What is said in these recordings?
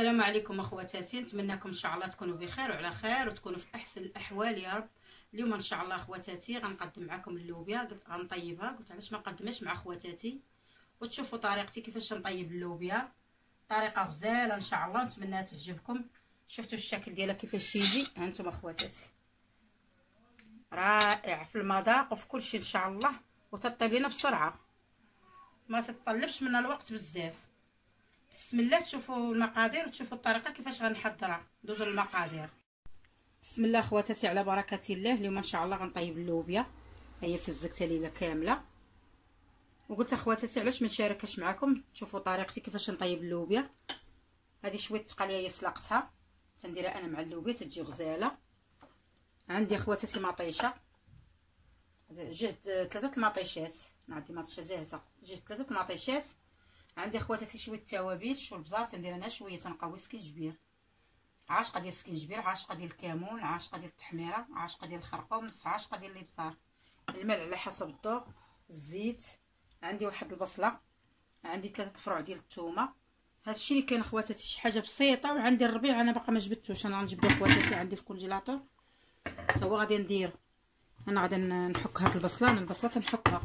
السلام عليكم اخواتاتي، نتمنىكم ان شاء الله تكونوا بخير وعلى خير وتكونوا في احسن الاحوال يا رب. اليوم ان شاء الله اخواتاتي غنقدم معكم اللوبيا. قلت غنطيبها، قلت علاش ما نقدمهاش مع اخواتاتي وتشوفوا طريقتي كيفاش نطيب اللوبيا. طريقه غزاله ان شاء الله، نتمنى تعجبكم. شفتوا الشكل ديالها كيفاش يجي؟ هانتوما اخواتاتي رائع في المذاق وفي كل شيء ان شاء الله، وتطيب لنا بسرعه، ما تتطلبش منا الوقت بزاف. بسم الله. تشوفوا المقادير وتشوفوا الطريقه كيفاش غنحضرها. ندوزو للمقادير. بسم الله خواتاتي على بركه الله. اليوم ان شاء الله غنطيب اللوبيا، هي فزقتها ليله كامله. وقلت اخواتاتي علاش ما نشاركش معكم تشوفوا طريقتي كيفاش نطيب اللوبيا. هذه شويه تقاليه هي سلقتها تنديرها انا مع اللوبيا تتجي غزاله. عندي اخواتاتي مطيشه، جهد 3 المطيشات، عندي مطيشه جاهزه، جهد 3 المطيشات. عندي اخواتاتي شويه التوابل، شو البزار تندير انا شويه، تنقوي سكينجبير، عاشقه ديال السكينجبير، عاشقه ديال الكمون، عاشقه ديال التحميره، عاشقه ديال الخرقوم، نص عاشقه ديال الابزار، الملح على حسب الذوق، الزيت. عندي واحد البصله، عندي 3 فروع ديال الثومه. هادشي اللي كاين اخواتاتي، شي حاجه بسيطه. وعندي الربيع انا باقا ما جبدتوش، انا غنجبدو اخواتاتي عندي في الكونجيلاتور حتى هو غادي نديرو. انا غادي نحك هاد البصله، انا البصله تنحكها.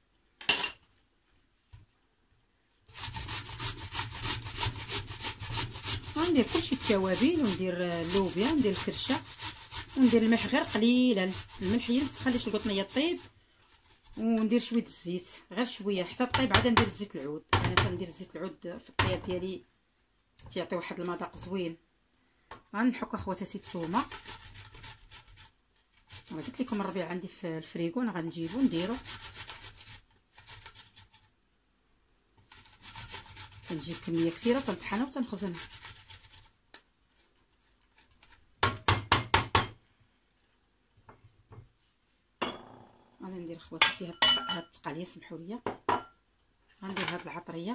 ندير كلشي التوابل، وندير اللوبيا، ندير الكرشه، وندير الملح غير قليلا. الملح ما تخليش القطنيه طيب، وندير شويه الزيت غير شويه حتى طيب. عاد ندير زيت العود، انا تندير زيت العود في الطياب ديالي تيعطي واحد المذاق زوين. غنحك اخواتاتي الثومه. انا قلت لكم الربيع عندي في الفريغو، انا غنجيبو نديرو. كنجيب كميه كثيره وتنطحنها وتنخزنها. غادي ندير خواتاتي هاد التقاليه، سمحوا لي غندير هاد العطريه،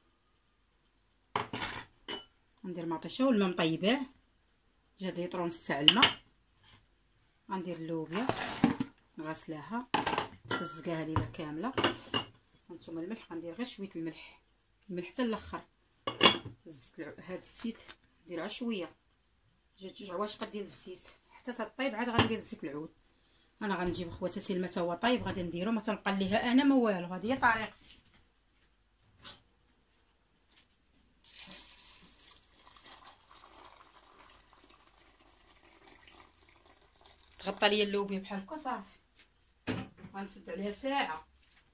غندير مطيشه والماء مطيباه جا يطرو نص تاع الماء. غندير اللوبيا غاسلاها فزقاها ليله كامله. هانتوما الملح غندير غير شويه الملح حتى الاخر. الزيت هاد الزيت ندير غير شويه، جات 2 عواشق ديال الزيت حتى تطيب. عاد غندير زيت العود. انا غنجيب خواتاتي الماء تا هو طايب غادي نديرو، ما تنقليها انا ما والو. هذه هي طريقتي. تغطى ليا اللوبيا بحال هكا صافي. غنسد عليها ساعه.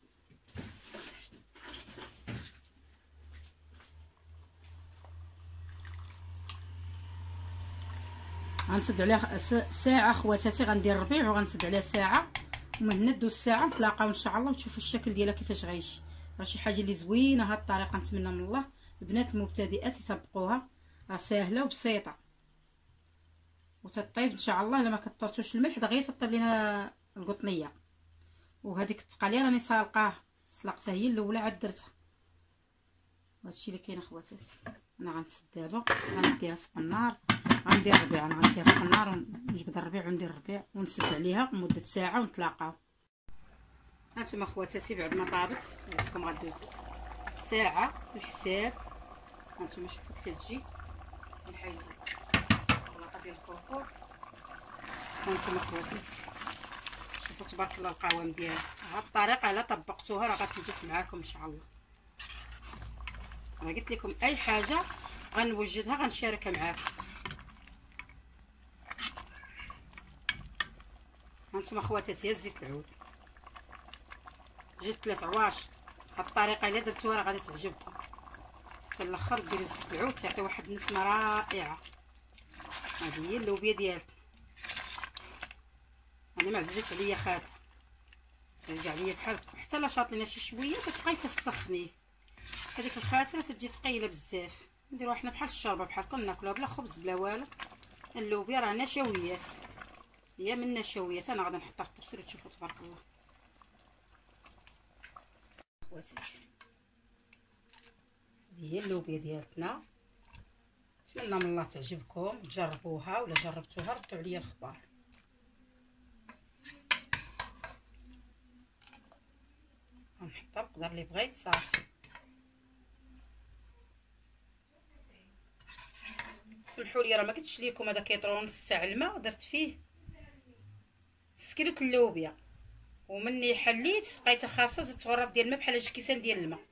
غنسد عليها ساعه خواتاتي، غندير الربيع وغنسد عليها ساعه، ومن هنا دوز ساعه نتلاقاو ان شاء الله وتشوفوا الشكل ديالها كيفاش غيجي. راه شي حاجه اللي زوينه هاد الطريقه، نتمنى من الله البنات المبتدئات يطبقوها، راه ساهله وبسيطه وتطيب ان شاء الله. الا ما كثرتوش الملح دغيا تطيب لينا القطنيه. وهذيك التقاليه راني سلقتها هي الاولى عاد درتها. هادشي اللي كاين اخواتاتي. انا غنسد دابا غنديها فوق النار، غندير الربيع، انا غنديها فوق النار ونجبد الربيع وندير الربيع ونسد عليها لمده ساعه ونتلاقاو. هانتوما اخواتاتي بعد ما طابت قلتلكم غدوز ساعه الحساب. هانتوما شوفوا كي تجي. نحيد البلاطه ديال الكركور. هانتوما اخواتاتي شوفوا تبارك الله القوام ديالها. هاد الطريقه الا طبقتوها راه غتنجح معاكم ان شاء الله. انا قلت لكم اي حاجه غنوجدها غنشاركها معاكم. هانتوما خواتاتي الزيت العود جبت 3 عواشق. هاد الطريقه الا درتوها راه غادي تعجبكم حتى الاخر. ديري الزيت العود تعطي واحد النسمه رائعه. هذه هي اللوبيا ديالك. انا ما عزيزش عليا خاطر عزيز عليا بحال هكا، حتى لا شاط لينا شي شويه كتبقاي تسخنيه. هذيك الخاتره تجي ثقيله بزاف. نديروها حنا بحال الشوربه بحال هكا، ناكلوها بلا خبز بلا والو. اللوبيا راه نشويات، هي من النشويات. انا غادي نحطها في الطبسيل وتشوفوا تبارك الله خواتاتي. هذه هي اللوبيا ديالتنا. نتمنى من الله تعجبكم تجربوها، ولا جربتوها ردوا عليا الخبر. غنحطها بقدر اللي بغيت صافي. سمحوا لي راه ما قلتش لكم هذا كيطرو نص تاع الماء، درت فيه تسكيلوت اللوبيا، ومني حليت بقيت خاصه زدت غرف ديال الماء بحال هاد الكيسان ديال الماء.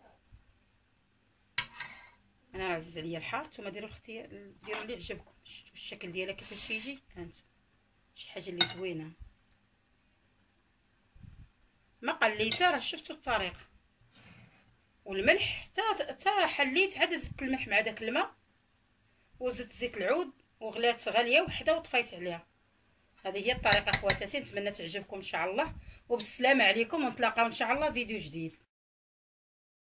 انا عزيز عليا الحار، نتوما ديروا ديروا اللي عجبكم. شفتوا الشكل ديالها كيفاش يجي؟ هانتو شي حاجه اللي زوينه ما قليتها، راه شفتوا الطريقه. والملح تا حليت عاد زدت الملح مع داك الماء، وزدت زيت العود وغلات غاليه وحده وطفيت عليها. هذه هي الطريقه خواتاتي، نتمنى تعجبكم ان شاء الله، وبالسلامه عليكم، ونتلاقاو ان شاء الله فيديو جديد.